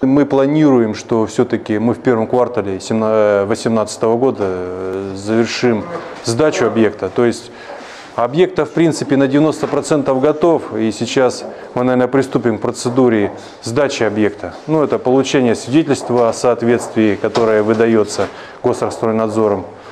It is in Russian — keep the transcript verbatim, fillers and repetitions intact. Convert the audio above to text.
Мы планируем, что все-таки мы в первом квартале две тысячи восемнадцатого года завершим сдачу объекта. То есть объект, в принципе, на девяносто процентов готов, и сейчас мы, наверное, приступим к процедуре сдачи объекта. Ну, это получение свидетельства о соответствии, которое выдается Госрастройнадзором.